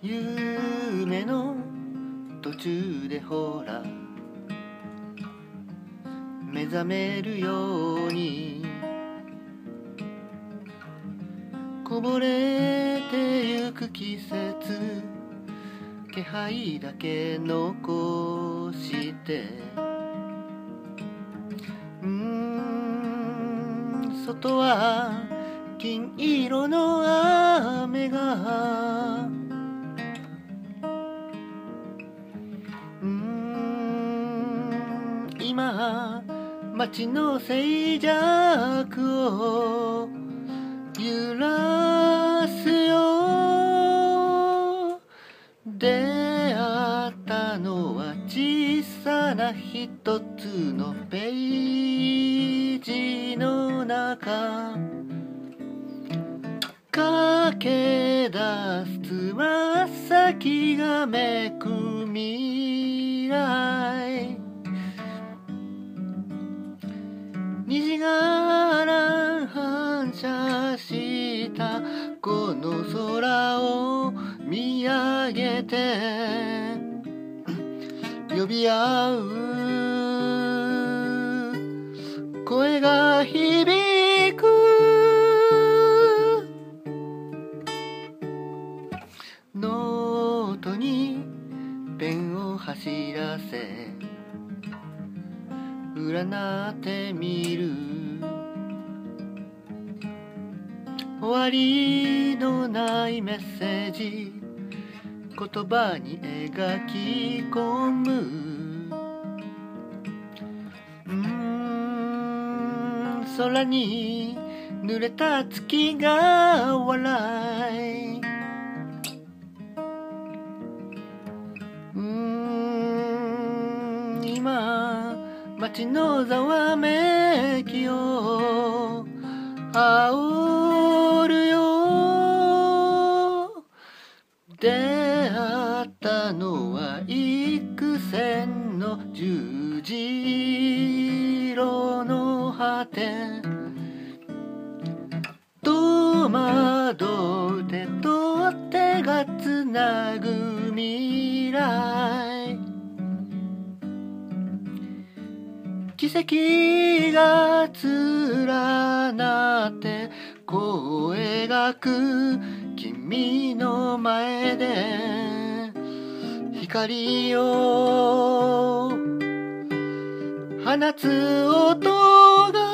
夢の途中でほら目覚めるようにこぼれてゆく季節気配だけ残して外は金色の雨が今街の静寂を揺らすよ出会ったのは小さな一つのページの中駆け出すつま先がめく未来虹が反射したこの空を見上げて呼び合う声が響くノートにペンを走らせ占ってみる終わりのないメッセージ言葉に描き込む空に濡れた月が笑い今街のざわめきを煽るよ出会ったのは幾千の十字路の果て戸惑う手と手がつなぐ未来奇跡が連なってこう描く君の前で光を放つ音が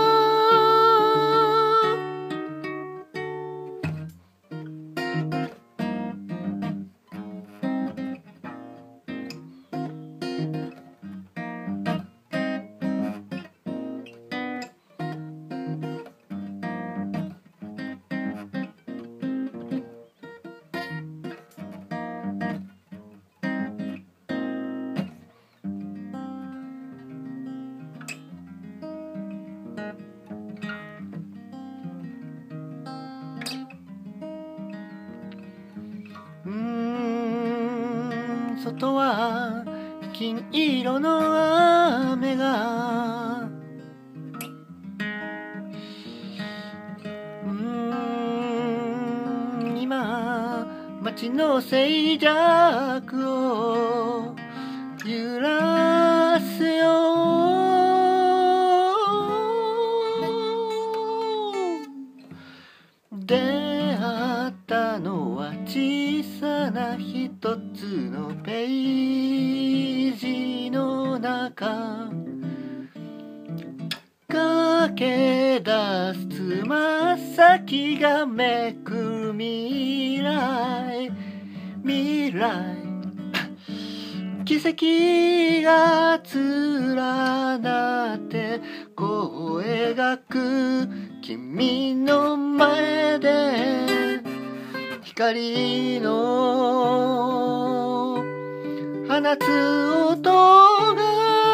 外は金色の雨が今街の静寂を揺らすよ出会ったのは小さな一つのページの中駆け出すつま先がめく未来未来奇跡が連なってこう描く君の前で光の放つ音が